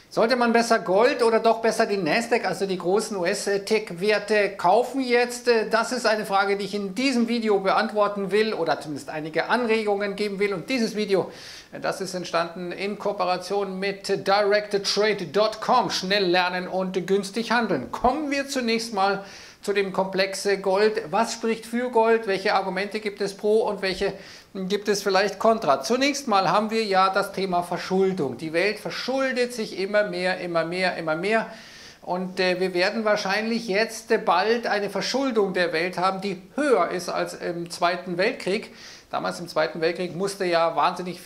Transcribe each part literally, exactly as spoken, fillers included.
Sollte man besser Gold oder doch besser den Nasdaq, also die großen U S-Tech-Werte, kaufen jetzt? Das ist eine Frage, die ich in diesem Video beantworten will oder zumindest einige Anregungen geben will. Und dieses Video, das ist entstanden in Kooperation mit direct trade dot com. Schnell lernen und günstig handeln. Kommen wir zunächst mal zu dem Komplex Gold. Was spricht für Gold? Welche Argumente gibt es pro und welche gibt es vielleicht kontra? Zunächst mal haben wir ja das Thema Verschuldung. Die Welt verschuldet sich immer mehr, immer mehr, immer mehr. Und äh, wir werden wahrscheinlich jetzt äh, bald eine Verschuldung der Welt haben, die höher ist als im Zweiten Weltkrieg. Damals im Zweiten Weltkrieg musste ja wahnsinnig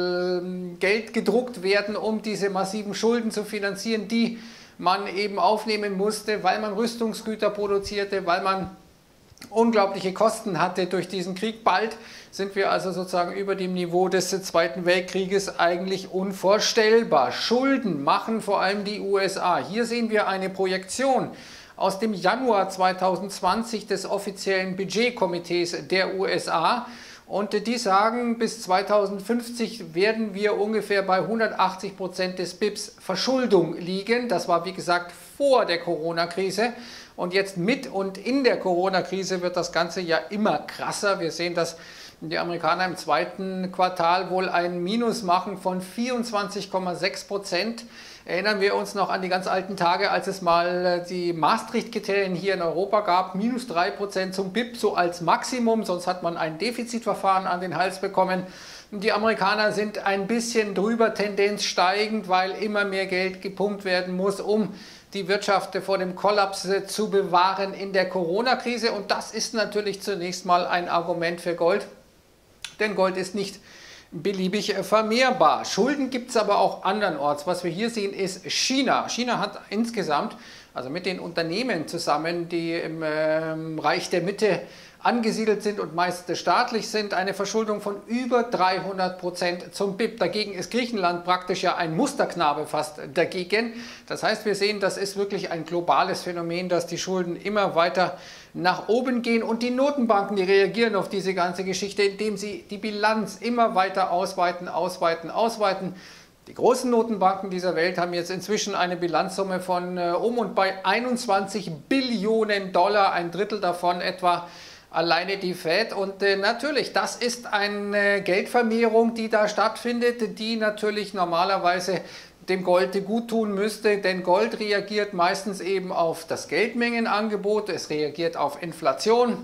viel Geld gedruckt werden, um diese massiven Schulden zu finanzieren, die man eben aufnehmen musste, weil man Rüstungsgüter produzierte, weil man unglaubliche Kosten hatte durch diesen Krieg. Bald sind wir also sozusagen über dem Niveau des Zweiten Weltkrieges, eigentlich unvorstellbar. Schulden machen vor allem die U S A. Hier sehen wir eine Projektion aus dem Januar zweitausendzwanzig des offiziellen Budgetkomitees der U S A. Und die sagen, bis zweitausendfünfzig werden wir ungefähr bei hundertachtzig Prozent des B I Ps Verschuldung liegen. Das war, wie gesagt, vor der Corona-Krise. Und jetzt mit und in der Corona-Krise wird das Ganze ja immer krasser. Wir sehen, dass die Amerikaner im zweiten Quartal wohl ein Minus machen von vierundzwanzig Komma sechs Prozent. Erinnern wir uns noch an die ganz alten Tage, als es mal die Maastricht-Kriterien hier in Europa gab. Minus drei Prozent zum B I P, so als Maximum, sonst hat man ein Defizitverfahren an den Hals bekommen. Die Amerikaner sind ein bisschen drüber, Tendenz steigend, weil immer mehr Geld gepumpt werden muss, um die Wirtschaft vor dem Kollaps zu bewahren in der Corona-Krise. Und das ist natürlich zunächst mal ein Argument für Gold, denn Gold ist nicht beliebig vermehrbar. Schulden gibt es aber auch andernorts. Was wir hier sehen, ist China. China hat insgesamt, also mit den Unternehmen zusammen, die im äh, Reich der Mitte angesiedelt sind und meist staatlich sind, eine Verschuldung von über dreihundert Prozent zum B I P. Dagegen ist Griechenland praktisch ja ein Musterknabe fast dagegen. Das heißt, wir sehen, das ist wirklich ein globales Phänomen, dass die Schulden immer weiter nach oben gehen und die Notenbanken, die reagieren auf diese ganze Geschichte, indem sie die Bilanz immer weiter ausweiten, ausweiten, ausweiten. Die großen Notenbanken dieser Welt haben jetzt inzwischen eine Bilanzsumme von äh, um und bei einundzwanzig Billionen Dollar, ein Drittel davon etwa alleine die Fed. Und äh, natürlich, das ist eine Geldvermehrung, die da stattfindet, die natürlich normalerweise dem Gold gut tun müsste, denn Gold reagiert meistens eben auf das Geldmengenangebot, es reagiert auf Inflation,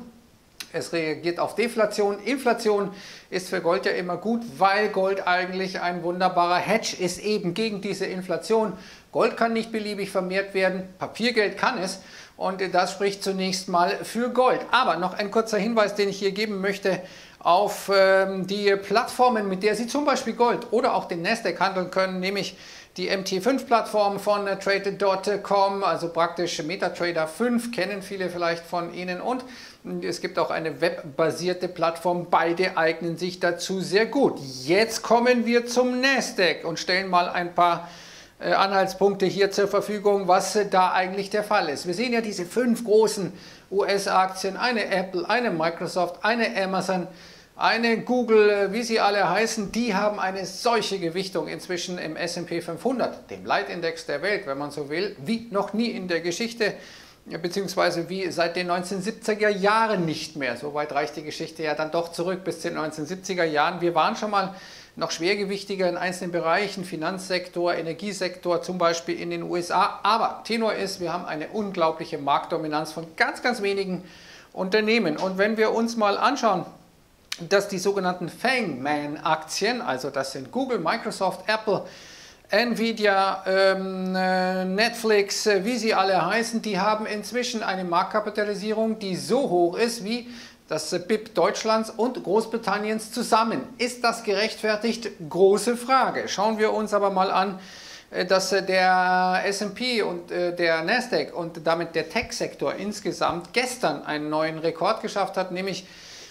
es reagiert auf Deflation. Inflation ist für Gold ja immer gut, weil Gold eigentlich ein wunderbarer Hedge ist eben gegen diese Inflation. Gold kann nicht beliebig vermehrt werden, Papiergeld kann es. Und das spricht zunächst mal für Gold. Aber noch ein kurzer Hinweis, den ich hier geben möchte auf ähm, die Plattformen, mit der Sie zum Beispiel Gold oder auch den Nasdaq handeln können, nämlich die M T fünf Plattform von trade dot com, also praktisch MetaTrader fünf, kennen viele vielleicht von Ihnen. Und es gibt auch eine webbasierte Plattform, beide eignen sich dazu sehr gut. Jetzt kommen wir zum Nasdaq und stellen mal ein paar Anhaltspunkte hier zur Verfügung, was da eigentlich der Fall ist. Wir sehen ja diese fünf großen U S-Aktien, eine Apple, eine Microsoft, eine Amazon, eine Google, wie sie alle heißen, die haben eine solche Gewichtung inzwischen im S und P fünfhundert, dem Leitindex der Welt, wenn man so will, wie noch nie in der Geschichte, beziehungsweise wie seit den neunzehnhundertsiebziger Jahren nicht mehr. Soweit reicht die Geschichte ja dann doch zurück bis zu den neunzehnhundertsiebziger Jahren. Wir waren schon mal noch schwergewichtiger in einzelnen Bereichen, Finanzsektor, Energiesektor zum Beispiel in den U S A. Aber Tenor ist, wir haben eine unglaubliche Marktdominanz von ganz, ganz wenigen Unternehmen. Und wenn wir uns mal anschauen, dass die sogenannten Fangman-Aktien, also das sind Google, Microsoft, Apple, Nvidia, ähm, Netflix, wie sie alle heißen, die haben inzwischen eine Marktkapitalisierung, die so hoch ist wie das B I P Deutschlands und Großbritanniens zusammen. Ist das gerechtfertigt? Große Frage. Schauen wir uns aber mal an, dass der S und P und der Nasdaq und damit der Tech-Sektor insgesamt gestern einen neuen Rekord geschafft hat, nämlich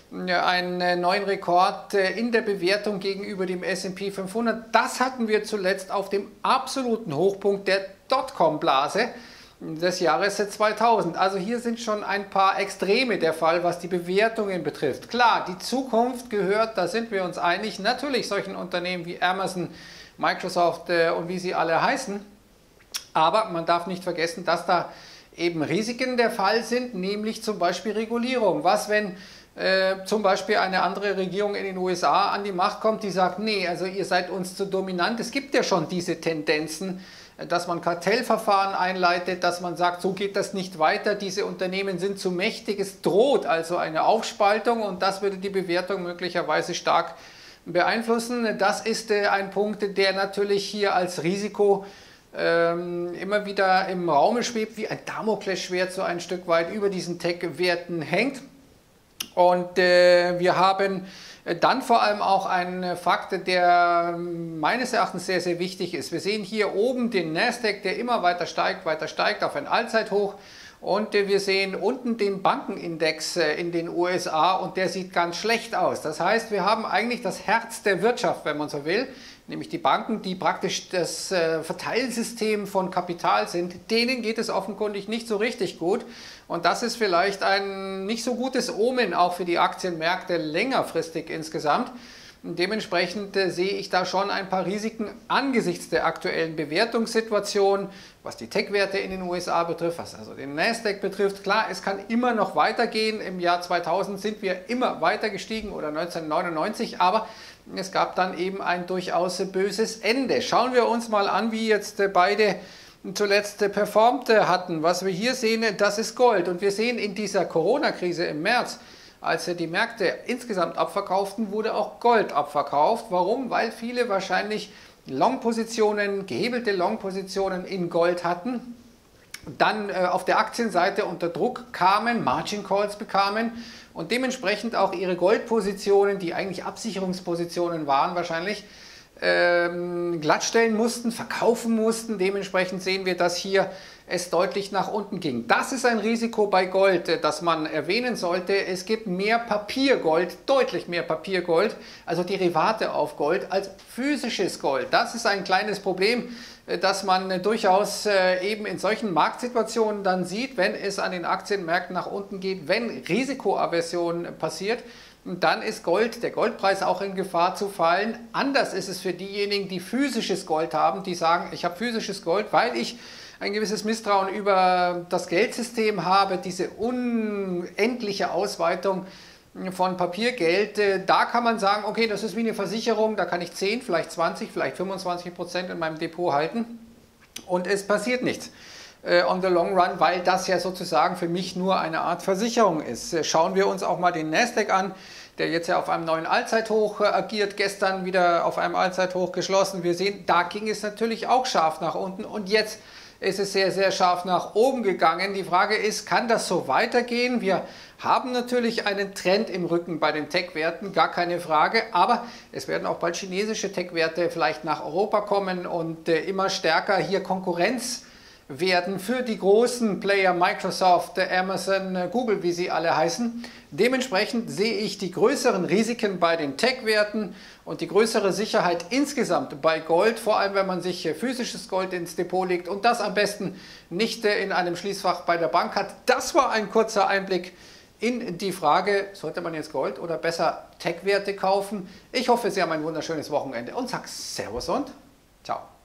einen neuen Rekord in der Bewertung gegenüber dem S und P fünfhundert. Das hatten wir zuletzt auf dem absoluten Hochpunkt der Dotcom-Blase des Jahres zweitausend. Also hier sind schon ein paar Extreme der Fall, was die Bewertungen betrifft. Klar, die Zukunft gehört, da sind wir uns einig, natürlich solchen Unternehmen wie Amazon, Microsoft äh, und wie sie alle heißen. Aber man darf nicht vergessen, dass da eben Risiken der Fall sind, nämlich zum Beispiel Regulierung. Was, wenn äh, zum Beispiel eine andere Regierung in den U S A an die Macht kommt, die sagt, nee, also ihr seid uns zu dominant. Es gibt ja schon diese Tendenzen, dass man Kartellverfahren einleitet, dass man sagt, so geht das nicht weiter, diese Unternehmen sind zu mächtig, es droht also eine Aufspaltung und das würde die Bewertung möglicherweise stark beeinflussen. Das ist äh, ein Punkt, der natürlich hier als Risiko ähm, immer wieder im Raume schwebt, wie ein Damoklesschwert so ein Stück weit über diesen Tech-Werten hängt. Und äh, wir haben dann vor allem auch einen Fakt, der meines Erachtens sehr, sehr wichtig ist. Wir sehen hier oben den Nasdaq, der immer weiter steigt, weiter steigt auf ein Allzeithoch. Und wir sehen unten den Bankenindex in den U S A und der sieht ganz schlecht aus. Das heißt, wir haben eigentlich das Herz der Wirtschaft, wenn man so will, nämlich die Banken, die praktisch das Verteilsystem von Kapital sind. Denen geht es offenkundig nicht so richtig gut. Und das ist vielleicht ein nicht so gutes Omen auch für die Aktienmärkte längerfristig insgesamt. Dementsprechend äh, sehe ich da schon ein paar Risiken angesichts der aktuellen Bewertungssituation, was die Tech-Werte in den U S A betrifft, was also den Nasdaq betrifft. Klar, es kann immer noch weitergehen. Im Jahr zweitausend sind wir immer weiter gestiegen oder neunzehnhundertneunundneunzig, aber es gab dann eben ein durchaus böses Ende. Schauen wir uns mal an, wie jetzt äh, beide zuletzt äh, performt äh, hatten. Was wir hier sehen, das ist Gold. Und wir sehen in dieser Corona-Krise im März, als die Märkte insgesamt abverkauften, wurde auch Gold abverkauft. Warum? Weil viele wahrscheinlich Long-Positionen, gehebelte Long-Positionen in Gold hatten, dann äh, auf der Aktienseite unter Druck kamen, Margin Calls bekamen und dementsprechend auch ihre Goldpositionen, die eigentlich Absicherungspositionen waren wahrscheinlich, ähm, glattstellen mussten, verkaufen mussten. Dementsprechend sehen wir, dass hier es deutlich nach unten ging. Das ist ein Risiko bei Gold, das man erwähnen sollte. Es gibt mehr Papiergold, deutlich mehr Papiergold, also Derivate auf Gold, als physisches Gold. Das ist ein kleines Problem, das man durchaus eben in solchen Marktsituationen dann sieht, wenn es an den Aktienmärkten nach unten geht, wenn Risikoaversion passiert. Und dann ist Gold, der Goldpreis auch in Gefahr zu fallen. Anders ist es für diejenigen, die physisches Gold haben, die sagen, ich habe physisches Gold, weil ich ein gewisses Misstrauen über das Geldsystem habe, diese unendliche Ausweitung von Papiergeld. Da kann man sagen, okay, das ist wie eine Versicherung, da kann ich zehn, vielleicht zwanzig, vielleicht fünfundzwanzig Prozent in meinem Depot halten und es passiert nichts on the long run, weil das ja sozusagen für mich nur eine Art Versicherung ist. Schauen wir uns auch mal den Nasdaq an, der jetzt ja auf einem neuen Allzeithoch agiert, gestern wieder auf einem Allzeithoch geschlossen. Wir sehen, da ging es natürlich auch scharf nach unten und jetzt ist es sehr, sehr scharf nach oben gegangen. Die Frage ist, kann das so weitergehen? Wir haben natürlich einen Trend im Rücken bei den Tech-Werten, gar keine Frage, aber es werden auch bald chinesische Tech-Werte vielleicht nach Europa kommen und äh, immer stärker hier Konkurrenz werden für die großen Player, Microsoft, Amazon, Google, wie sie alle heißen. Dementsprechend sehe ich die größeren Risiken bei den Tech-Werten und die größere Sicherheit insgesamt bei Gold, vor allem wenn man sich physisches Gold ins Depot legt und das am besten nicht in einem Schließfach bei der Bank hat. Das war ein kurzer Einblick in die Frage, sollte man jetzt Gold oder besser Tech-Werte kaufen? Ich hoffe, Sie haben ein wunderschönes Wochenende und sage Servus und ciao.